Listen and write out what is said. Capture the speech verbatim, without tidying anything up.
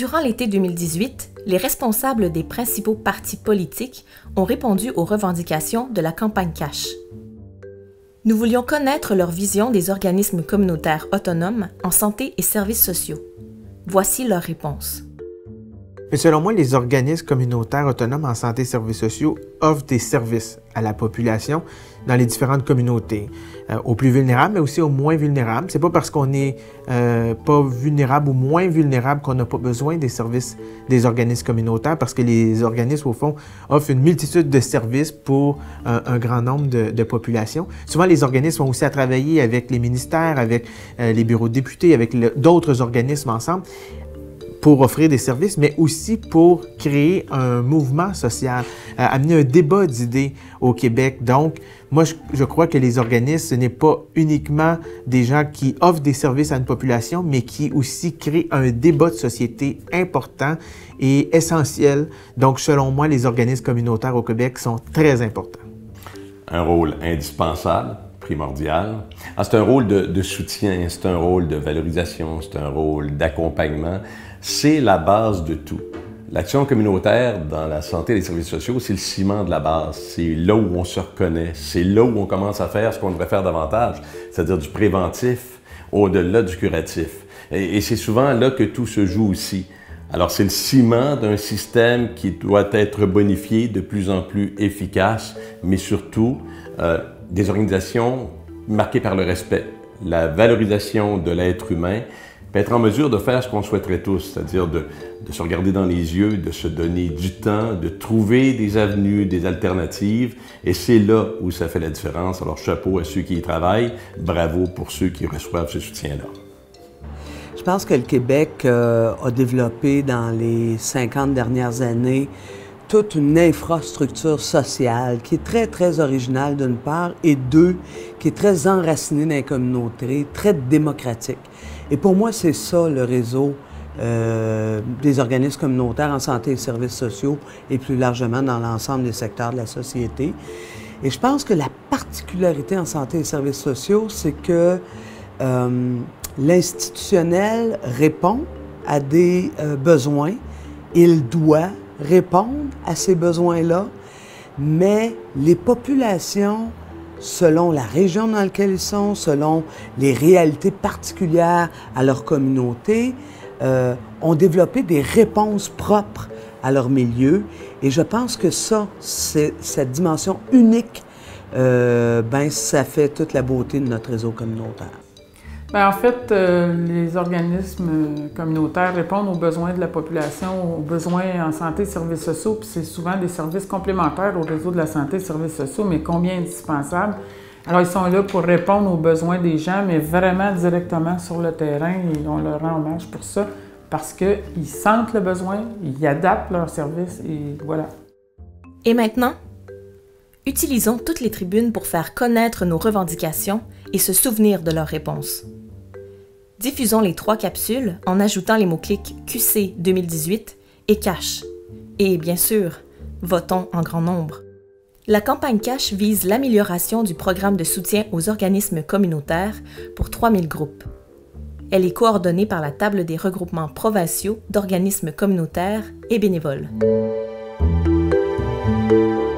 Durant l'été deux mille dix-huit, les responsables des principaux partis politiques ont répondu aux revendications de la campagne Cash. Nous voulions connaître leur vision des organismes communautaires autonomes en santé et services sociaux. Voici leur réponse. Mais selon moi, les organismes communautaires autonomes en santé et services sociaux offrent des services à la population dans les différentes communautés, euh, aux plus vulnérables, mais aussi aux moins vulnérables. C'est pas parce qu'on n'est euh, pas vulnérable ou moins vulnérable qu'on n'a pas besoin des services des organismes communautaires, parce que les organismes, au fond, offrent une multitude de services pour un, un grand nombre de, de populations. Souvent, les organismes ont aussi à travailler avec les ministères, avec euh, les bureaux de députés, avec d'autres organismes ensemble, pour offrir des services, mais aussi pour créer un mouvement social, euh, amener un débat d'idées au Québec. Donc, moi, je, je crois que les organismes, ce n'est pas uniquement des gens qui offrent des services à une population, mais qui aussi créent un débat de société important et essentiel. Donc, selon moi, les organismes communautaires au Québec sont très importants. Un rôle indispensable, primordial. Ah, c'est un rôle de, de soutien, c'est un rôle de valorisation, c'est un rôle d'accompagnement. C'est la base de tout. L'action communautaire dans la santé et les services sociaux, c'est le ciment de la base. C'est là où on se reconnaît. C'est là où on commence à faire ce qu'on devrait faire davantage, c'est-à-dire du préventif au-delà du curatif. Et, et c'est souvent là que tout se joue aussi. Alors, c'est le ciment d'un système qui doit être bonifié, de plus en plus efficace, mais surtout euh, des organisations marquées par le respect, la valorisation de l'être humain, puis être en mesure de faire ce qu'on souhaiterait tous, c'est-à-dire de, de se regarder dans les yeux, de se donner du temps, de trouver des avenues, des alternatives, et c'est là où ça fait la différence. Alors, chapeau à ceux qui y travaillent, bravo pour ceux qui reçoivent ce soutien-là. Je pense que le Québec euh, a développé dans les cinquante dernières années toute une infrastructure sociale qui est très, très originale d'une part, et deux, qui est très enracinée dans les communautés, très démocratique. Et pour moi, c'est ça le réseau euh, des organismes communautaires en santé et services sociaux et plus largement dans l'ensemble des secteurs de la société. Et je pense que la particularité en santé et services sociaux, c'est que euh, l'institutionnel répond à des euh, besoins, il doit répondre à ces besoins-là, mais les populations, selon la région dans laquelle ils sont, selon les réalités particulières à leur communauté, euh, ont développé des réponses propres à leur milieu. Et je pense que ça, c'est, cette dimension unique, euh, ben, ça fait toute la beauté de notre réseau communautaire. Bien, en fait, euh, les organismes communautaires répondent aux besoins de la population, aux besoins en santé et services sociaux, puis c'est souvent des services complémentaires au réseau de la santé et services sociaux, mais combien indispensables. Alors, ils sont là pour répondre aux besoins des gens, mais vraiment directement sur le terrain, et on leur rend hommage pour ça, parce qu'ils sentent le besoin, ils adaptent leurs services, et voilà. Et maintenant, utilisons toutes les tribunes pour faire connaître nos revendications et se souvenir de leurs réponses. Diffusons les trois capsules en ajoutant les mots-clics Q C deux mille dix-huit et Cash. Et bien sûr, votons en grand nombre. La campagne Cash vise l'amélioration du programme de soutien aux organismes communautaires pour trois mille groupes. Elle est coordonnée par la Table des regroupements provinciaux d'organismes communautaires et bénévoles.